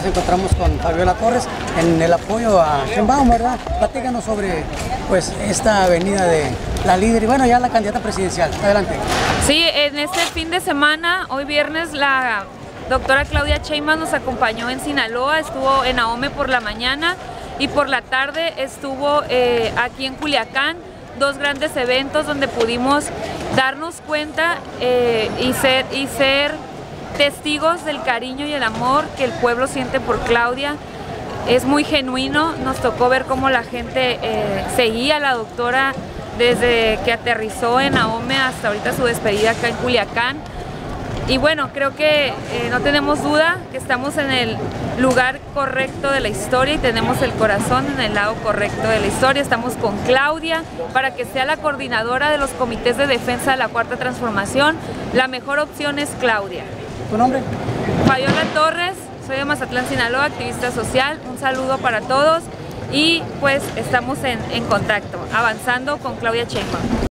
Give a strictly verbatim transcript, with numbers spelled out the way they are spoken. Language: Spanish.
nos encontramos con Fabiola Torres en el apoyo a Sheinbaum, ¿verdad? Platícanos sobre pues esta avenida de la líder y bueno, ya la candidata presidencial. Adelante. Sí, en este fin de semana, hoy viernes, la doctora Claudia Sheinbaum nos acompañó en Sinaloa, estuvo en Ahome por la mañana y por la tarde estuvo eh, aquí en Culiacán, dos grandes eventos donde pudimos darnos cuenta eh, y, ser, y ser testigos del cariño y el amor que el pueblo siente por Claudia. Es muy genuino, nos tocó ver cómo la gente eh, seguía a la doctora desde que aterrizó en Ahome hasta ahorita su despedida acá en Culiacán. Y bueno, creo que eh, no tenemos duda que estamos en el lugar correcto de la historia y tenemos el corazón en el lado correcto de la historia. Estamos con Claudia para que sea la coordinadora de los comités de defensa de la Cuarta Transformación. La mejor opción es Claudia. ¿Tu nombre? Fabiola Torres, soy de Mazatlán, Sinaloa, activista social. Un saludo para todos y pues estamos en, en contacto, avanzando con Claudia Sheinbaum.